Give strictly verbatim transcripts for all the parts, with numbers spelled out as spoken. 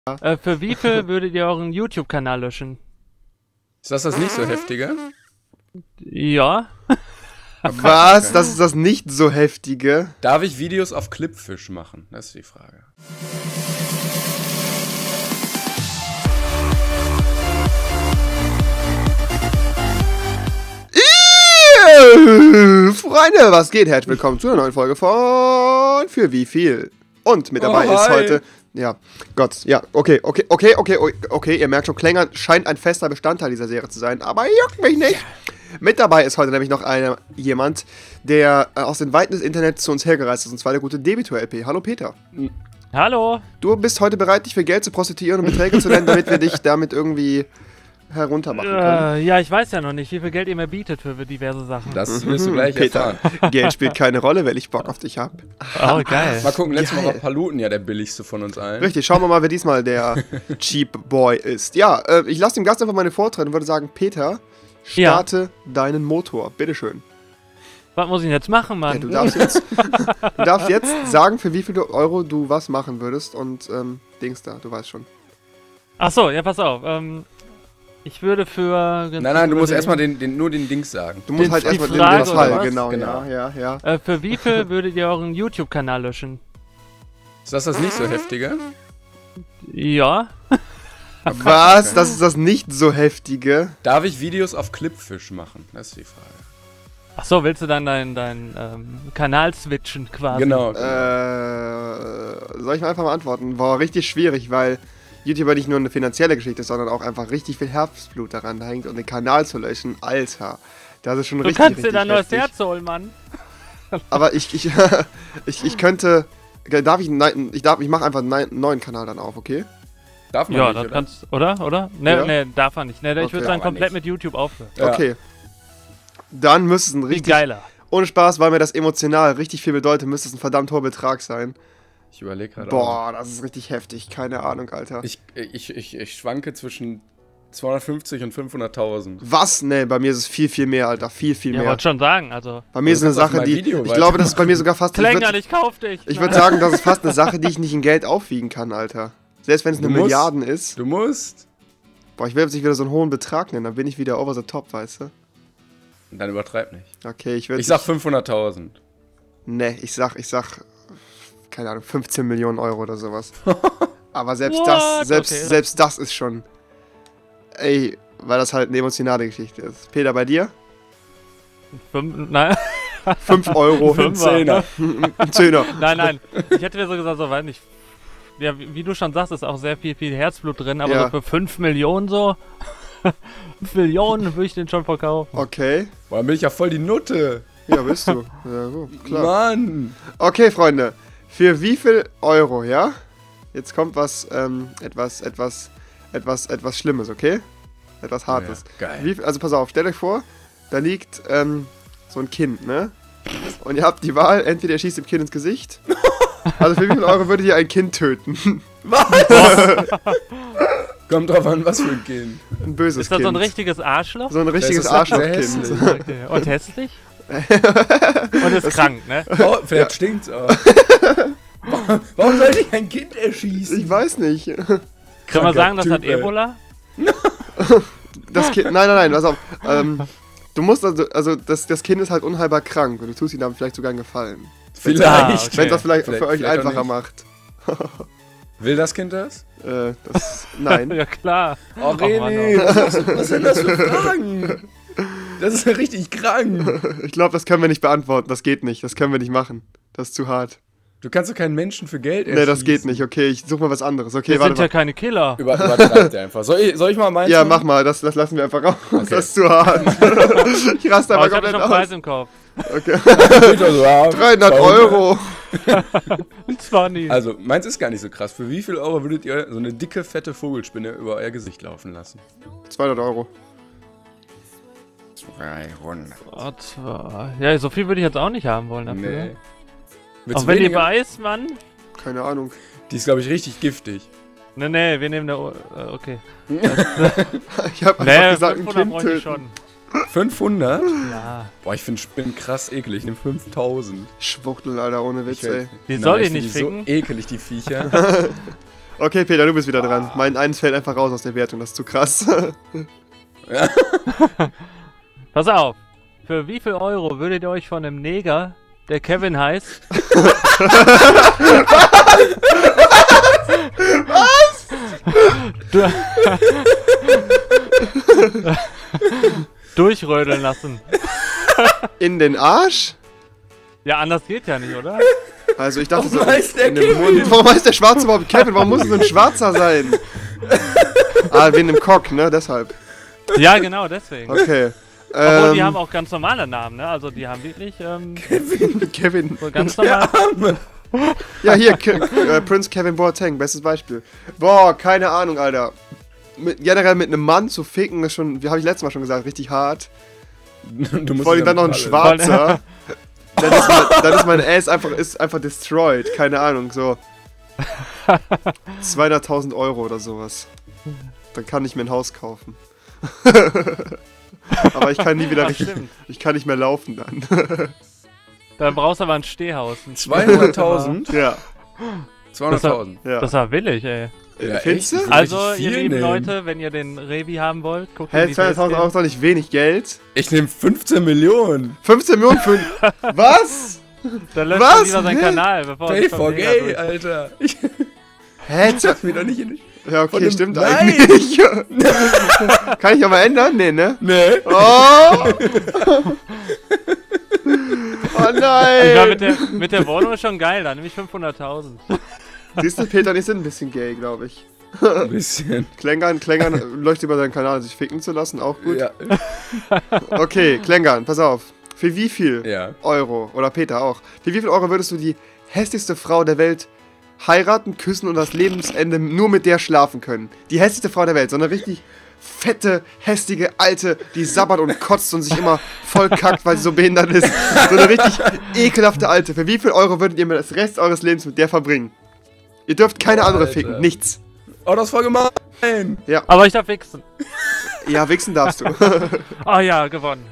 Äh, für wie viel würdet ihr euren YouTube-Kanal löschen? Ist das das nicht so heftige? Ja. Was? Das ist das nicht so heftige? Darf ich Videos auf Clipfish machen? Das ist die Frage. Freunde, was geht? Herzlich willkommen zu einer neuen Folge von Für wie viel? Und mit dabei oh, ist hi. heute... Ja, Gott, ja, okay, okay, okay, okay, okay, okay, ihr merkt schon, Klängern scheint ein fester Bestandteil dieser Serie zu sein, aber juckt mich nicht. Mit dabei ist heute nämlich noch eine, jemand, der äh, aus den Weiten des Internets zu uns hergereist ist, und zwar der gute Debitor L P. Hallo Peter. Hallo. Du bist heute bereit, dich für Geld zu prostituieren und Beträge zu nennen, damit wir dich damit irgendwie heruntermachen können? Äh, ja, ich weiß ja noch nicht, wie viel Geld ihr mir bietet für diverse Sachen. Das wirst du gleich Peter, erfahren. Geld spielt keine Rolle, wenn ich Bock auf dich hab. Oh, geil. Mal gucken, letztes Mal Geil. war Paluten ja der billigste von uns allen. Richtig, schauen wir mal, wer diesmal der Cheap Boy ist. Ja, äh, ich lasse dem Gast einfach meine Vortritt und würde sagen, Peter, starte deinen Motor. Bitteschön. Was muss ich denn jetzt machen, Mann? Ja, du, darfst jetzt, du darfst jetzt sagen, für wie viel Euro du was machen würdest und ähm, Dings da, du weißt schon. Ach so, ja, pass auf. Ähm, ich würde für... Nein, nein, du musst erstmal den, den, nur den Dings sagen. Du musst Den- halt die erstmal den, Frage, den oder Fall, was? genau, Genau. ja, ja, ja. Äh, für wie viel würdet ihr euren YouTube-Kanal löschen? Ist das das nicht so heftige? Ja. Was? Das ist das nicht so heftige? Darf ich Videos auf Clipfish machen? Das ist die Frage. Ach so, willst du dann deinen dein, ähm, Kanal switchen quasi? Genau. Äh, soll ich mal einfach mal antworten? War richtig schwierig, weil YouTuber nicht nur eine finanzielle Geschichte ist, sondern auch einfach richtig viel Herzblut daran hängt und den Kanal zu löschen. Alter, das ist schon Du richtig, kannst dir richtig dein neues heftig. Herz holen, Mann. Aber ich, ich, ich, ich könnte, darf ich, nein, ich darf, ich mache einfach einen neuen Kanal dann auf, okay? Darf man Ja, nicht, das oder? kannst oder? Oder? Ne, Ja? ne, darf er nicht. Ne, ich Okay. würde sagen, Aber komplett nicht. mit YouTube aufhören. Ja. Okay. Dann müsste es ein Wie richtig, geiler. ohne Spaß, weil mir das emotional richtig viel bedeutet, müsste es ein verdammt hoher Betrag sein. Ich überlege gerade. Boah, das ist richtig heftig, keine Ahnung, Alter. Ich, ich, ich, ich schwanke zwischen zweihundertfünfzig und fünfhunderttausend. Was? Ne, bei mir ist es viel, viel mehr, Alter, viel, viel Ja, mehr. wollte schon sagen, also. Bei mir ist Du eine kannst auf Sache, mein die, Video ich weiter- glaube, das ist bei mir sogar fast, ich Klänger, würde ich kauf dich. ich würd sagen, das ist fast eine Sache, die ich nicht in Geld aufwiegen kann, Alter. Selbst wenn es Du eine musst- Milliarden ist. Du musst. Boah, ich will jetzt nicht wieder so einen hohen Betrag nennen, dann bin ich wieder over the top, weißt du? Dann übertreib nicht. Okay, ich würde... Ich sag fünfhunderttausend. Ne, ich sag, ich sag, keine Ahnung, fünfzehn Millionen Euro oder sowas. Aber selbst What? das, selbst, Okay. selbst das ist schon, ey, weil das halt eine emotionale Geschichte ist. Peter, bei dir? Fünf, nein, fünf Euro. Fünfer. Zehner. Ein Zehner. nein, nein. Ich hätte mir so gesagt, so weiß nicht. Ja, wie, wie du schon sagst, ist auch sehr viel, viel Herzblut drin, aber Ja. so für fünf Millionen so. Millionen würde ich den schon verkaufen. Okay. Boah, dann bin ich ja voll die Nutte. Ja, bist du. Ja, gut, klar. Mann. Okay, Freunde. Für wie viel Euro, ja? Jetzt kommt was, ähm, etwas, etwas, etwas, etwas Schlimmes, okay? Etwas Hartes. Ja, geil. Wie, viel- also pass auf, stellt euch vor, da liegt, ähm, so ein Kind, ne? Und ihr habt die Wahl, entweder ihr schießt dem Kind ins Gesicht. Also für wie viel Euro würdet ihr ein Kind töten? Was? Kommt drauf an, was für ein Kind. Ein böses Ist das Kind. so ein richtiges Arschloch? So ein richtiges Das ist sehr Arschlochkind. hässlich. Okay. Und hässlich? Und ist krank, ne? Oh, vielleicht stinkt's auch. Warum- Warum sollte ich ein Kind erschießen? Ich weiß nicht. Kann man Kranker sagen, das Typ, hat ey. Ebola? Das Kind, nein, nein, nein, pass auf. Ähm, du musst also, also das, das Kind ist halt unheilbar krank und du tust ihm damit vielleicht sogar einen Gefallen. Vielleicht. Ah, okay. Wenn das vielleicht, Vielleicht- für euch vielleicht auch einfacher nicht. macht. Will das Kind das? Äh, das, nein. Ja, klar. Oh, Mann, René, was, was sind das für Fragen? Das ist ja richtig krank. Ich glaube, das können wir nicht beantworten. Das geht nicht. Das können wir nicht machen. Das ist zu hart. Du kannst doch keinen Menschen für Geld Nee, erschießen. das geht nicht. Okay, ich suche mal was anderes. Okay, Wir warte sind ja mal. keine Killer. Über, übertreibt er einfach. Soll ich, soll ich mal meins Ja, machen? mach mal. Das, das lassen wir einfach raus. Okay. Das ist zu hart. Ich raste Aber einfach ich habe komplett schon einen Preis aus. im Kopf. Okay. Bitte, so, ja, dreihundert zweihundert. Euro. Und zwar nie. Also, meins ist gar nicht so krass. Für wie viel Euro würdet ihr so eine dicke, fette Vogelspinne über euer Gesicht laufen lassen? zweihundert Euro. zweihundert. Oh, zwar- ja, so viel würde ich jetzt auch nicht haben wollen dafür. Nee. Willst Auch du wenn die weniger? weiß, Mann. Keine Ahnung. Die ist, glaube ich, richtig giftig. Ne, ne, wir nehmen eine. Äh, okay. Ich habe einfach Ne, gesagt, ein fünfhundert Kind bräuchte ich töten. schon. fünfhundert? Ja. Boah, ich finde Spinnen krass eklig. Ich nehme fünftausend. Schwuchtel, Alter, ohne Witz, Ich- ey. Die Nein, soll ich find nicht die ficken? so ekelig, die Viecher. Okay, Peter, du bist wieder dran. Mein eines fällt einfach raus aus der Wertung, das ist zu krass. Ja. Pass auf. Für wie viel Euro würdet ihr euch von einem Neger, der Kevin heißt... Was? durchrödeln lassen? In den Arsch? Ja, anders geht ja nicht, oder? Also ich dachte Warum so, heißt der in den Kevin? Mund. Warum heißt der Schwarze überhaupt Kevin? Warum muss es so ein Schwarzer sein? Ah, wegen dem Cock, ne? Deshalb. Ja, genau, deswegen. Okay. Obwohl, ähm, die haben auch ganz normale Namen, ne? Also die haben wirklich ähm, Kevin. so ganz normal... Arme. Ja, hier, Ke äh, Prince Kevin Boateng, bestes Beispiel. Boah, keine Ahnung, Alter. Mit, generell mit einem Mann zu ficken ist schon, wie habe ich letztes Mal schon gesagt, richtig hart. Du musst Vor allem dann noch ein Schwarz. Schwarzer. dann, ist mein, dann ist mein Ass einfach, ist einfach destroyed, keine Ahnung, so. zweihunderttausend Euro oder sowas. Dann kann ich mir ein Haus kaufen. Aber ich kann nie wieder Ach, richtig, stimmt. ich kann nicht mehr laufen dann. Dann brauchst du aber ein Stehhaus. Ein zweihunderttausend? Ja, zweihunderttausend. ja. Das war billig, ey. Ja, Findest du? echt? Ich würd Also, richtig ihr viel lieben nehmen. Leute, wenn ihr den Revi haben wollt, guckt in Hä, die zweihunderttausend Euro ist doch nicht wenig Geld. Ich nehme fünfzehn Millionen. fünfzehn Millionen für ein... Was? Dann löscht Was? er lieber seinen Hä? Kanal, bevor er Pay sich vom for Neger gay, durch- Alter. Ich Hä? sag mir doch nicht in die... Ja, Von okay, dem- stimmt Nein! eigentlich. Kann ich aber ändern? Nee, ne? Nee. Oh! Oh Ich war mit nein! der, mit der Wohnung ist schon geil, da nämlich fünfhunderttausend. Siehst du, Peter und ich sind ein bisschen gay, glaube ich. Ein bisschen. Klängern, Klängern leuchtet über seinen Kanal, sich ficken zu lassen, auch gut. Ja. Okay, Klängern, pass auf. Für wie viel Ja. Euro, oder Peter auch, für wie viel Euro würdest du die hässlichste Frau der Welt heiraten, küssen und das Lebensende nur mit der schlafen können? Die hässlichste Frau der Welt, so eine richtig fette, hässliche Alte, die sabbert und kotzt und sich immer voll kackt, weil sie so behindert ist. So eine richtig ekelhafte Alte. Für wie viel Euro würdet ihr mir das Rest eures Lebens mit der verbringen? Ihr dürft keine Boah, andere Alter. ficken, nichts. Oh, das war gemein. Aber ich darf wichsen. Ja, wichsen darfst du. Ah ja, gewonnen.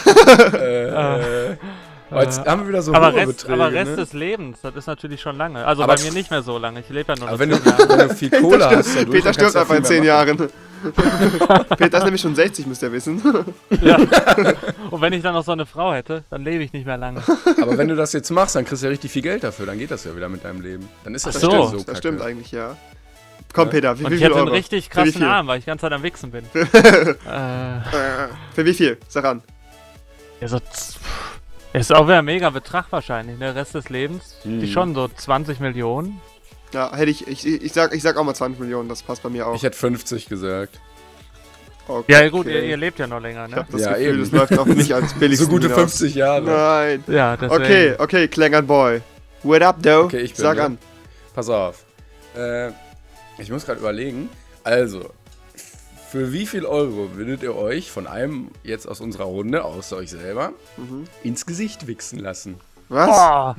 Äh, äh. Oh, jetzt haben wir wieder so aber hohe Rest, Beträge, aber Rest ne? des Lebens, das ist natürlich schon lange. Also Aber bei mir nicht mehr so lange. Ich lebe ja nur Aber noch wenn du, zehn Jahre. wenn du viel Kohle hast, dadurch, Peter dann stirbt kannst du einfach in viel zehn mehr machen. Jahren. Peter ist nämlich schon sechzig, müsst ihr wissen. Ja. Und wenn ich dann noch so eine Frau hätte, dann lebe ich nicht mehr lange. Aber wenn du das jetzt machst, dann kriegst du ja richtig viel Geld dafür. Dann geht das ja wieder mit deinem Leben. Dann ist das Ach nicht so. mehr so Das kacke. stimmt eigentlich, ja. Komm, Ja. Peter, wie, Und wie ich viel hätte einen Euro? richtig Für wie krassen viel? Arm, weil ich die ganze Zeit am Wichsen bin. äh, Äh, Für wie viel? Sag an. ja, so z- ist auch wieder ein mega Betrag wahrscheinlich, ne? Rest des Lebens. Mhm. Die schon so zwanzig Millionen. Ja, hätte ich, ich, ich, sag, ich sag auch mal zwanzig Millionen, das passt bei mir auch. Ich hätte fünfzig gesagt. Okay. Ja, gut, ihr, ihr lebt ja noch länger, Ich ne? hab das Ja, Gefühl, eben. das läuft auch nicht als billigsten So gute hinaus. fünfzig Jahre. Nein. Ja, deswegen. Okay, okay, Klängern Boy. What up, though? Okay, ich bin Sag dran. an. Pass auf. Äh, ich muss gerade überlegen. Also, für wie viel Euro würdet ihr euch von einem jetzt aus unserer Runde, außer euch selber, Mhm. ins Gesicht wichsen lassen? Was? Boah.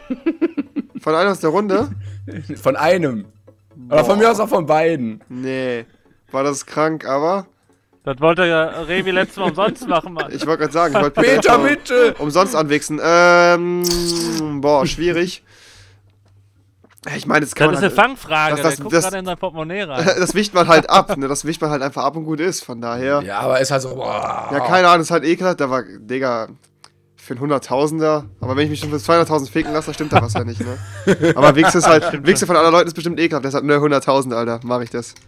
Von einer aus der Runde? Von einem. Oder von mir aus auch von beiden. Nee. War das krank, aber Das wollte ja Revi letztes Mal umsonst machen, Mann. ich wollte gerade sagen, ich wollte Peter, einfach bitte! umsonst anwichsen. Ähm, boah, schwierig. Ich meine, das kann Das ist man eine halt, Fangfrage, das- das- der guckt das- gerade in sein Portemonnaie rein. das wicht man halt ab, ne? Das wicht man halt einfach ab und gut ist, von daher. Ja, aber ist halt so, boah. Ja, keine Ahnung, ist halt ekelhaft, da war, Digga, für einen Hunderttausender, aber wenn ich mich schon für zweihunderttausend ficken lasse, dann stimmt da was ja nicht, ne? Aber Wichse ist halt, Wichse von anderen Leuten ist bestimmt ekelhaft, deshalb nur hunderttausend, Alter, mach ich das.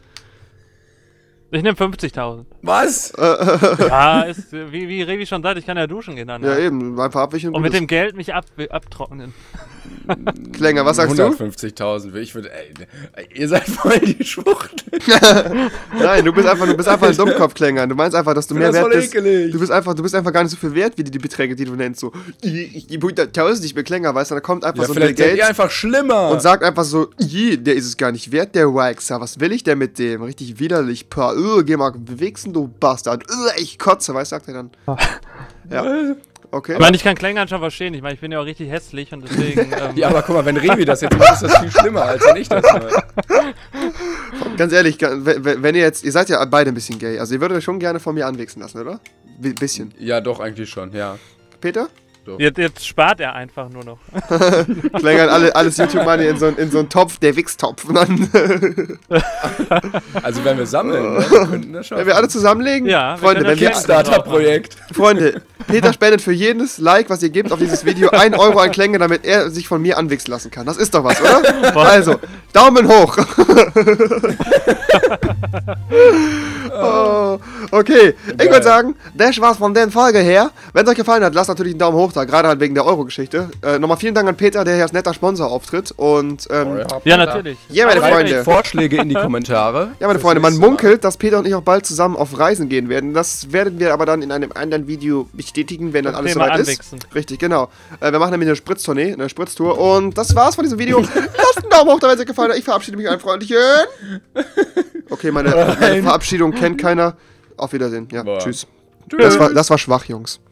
Ich nehme fünfzigtausend. Was? Ja, ist, wie, wie Revi schon sagt, ich kann ja duschen gehen dann. Ja, eben, einfach abwischen Und gut mit ist. dem Geld mich ab, abtrocknen. Klänger, was sagst du? hundertfünfzigtausend. Ich würde, ey, ihr seid voll die Schwuchtel. Nein, du bist einfach, du bist einfach ein Dummkopf, Klänger. Du meinst einfach, dass du Ich mehr find das wert voll bist. ekelig. Du bist einfach, du bist einfach gar nicht so viel wert, wie die, die Beträge, die du nennst. So, ich, ich gebe hunderttausend, ich bin Klänger, weißt du, da kommt einfach Ja, so viel vielleicht seid Geld ihr einfach schlimmer. und sagt einfach so, "Ih, der ist es gar nicht wert, der Waxer. Was will ich denn mit dem? Richtig widerlich. Pah, uh, geh mal wichsen, du Bastard. Uh, ich kotze, weißt du, sagt er dann. Ja, okay. Ich meine, ich kann Klängern schon verstehen. Ich meine, ich bin ja auch richtig hässlich und deswegen. Ähm, Ja, aber guck mal, wenn Revi das jetzt macht, ist das viel schlimmer, als wenn ich das mache. Ganz ehrlich, ga- wenn wenn ihr jetzt, ihr seid ja beide ein bisschen gay, also ihr würdet euch schon gerne von mir anwichsen lassen, oder? Bi- bisschen. Ja, doch, eigentlich schon, ja. Peter? So. Jetzt, jetzt spart er einfach nur noch. Klängern alle, alles YouTube-Money in so, in so einen Topf, der Wix-Topf. Und dann Also wenn wir sammeln, ne, wir könnten das schaffen. wenn wir alle zusammenlegen, Ja, wir Freunde, können wenn das wir, Kickstarter-Projekt. Freunde, Peter spendet für jedes Like, was ihr gebt auf dieses Video, ein Euro an Klänge, damit er sich von mir anwichsen lassen kann. Das ist doch was, oder? Also, Daumen hoch. Oh, okay, ich Geil. würde sagen, das war's von der Folge her. Wenn es euch gefallen hat, lasst natürlich einen Daumen hoch da, gerade halt wegen der Euro-Geschichte. Äh, nochmal vielen Dank an Peter, der hier als netter Sponsor auftritt. Und, ähm, Ja, natürlich. ja, meine Aber Freunde. Vorschläge in die Kommentare. Ja, meine Fürs Freunde, man nächste Mal. munkelt, dass Peter und ich auch bald zusammen auf Reisen gehen werden. Das werden wir aber dann in einem anderen Video bestätigen, wenn dann Das alles Thema soweit anwichsen. ist. Richtig, genau. Äh, wir machen nämlich eine Spritztournee, eine Spritztour. Und das war's von diesem Video. Lasst einen Daumen hoch, da, wenn es euch gefallen hat. Ich verabschiede mich ein freundlichen. Okay, meine, meine Verabschiedung kennt keiner. Auf Wiedersehen. Ja, Boah. tschüss. Das war, das war schwach, Jungs.